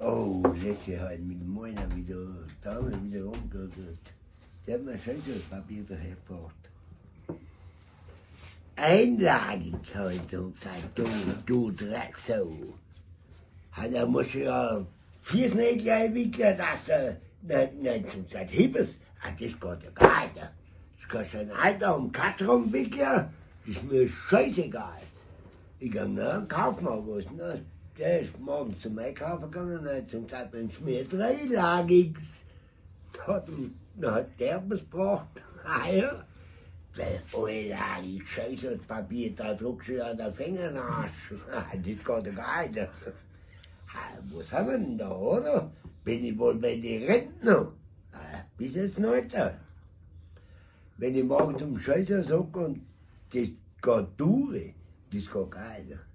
Oh, letzte halt mit dem Moiner wieder, Dame wieder rumgeguckt. Der hat mir Scheißpapier dahergebracht. Einlagig halt und gesagt, du Drecksau. Da muss ja Fiesnägel einwickeln, dass du nicht zum Zeit Hibbes. Das geht ja gar nicht. Das kannst du einen Alter um Katze rumwickeln, das ist mir scheißegal. Ich geh nach Kaufmann was, ne? Der ist morgens zum Einkaufen gegangen und hat zum Zeit ein Schmier dreilagig. Dann hat der was gebracht. Ja. Dreilagig, Scheiße, das Papier, da druckst du an den Fingerarsch. Das geht ja gar nicht. Was haben wir denn da, oder? Bin ich wohl bei den Rentner? Bis jetzt nicht. Wenn ich morgen zum Scheißer sage und das geht durch, das geht gar nicht.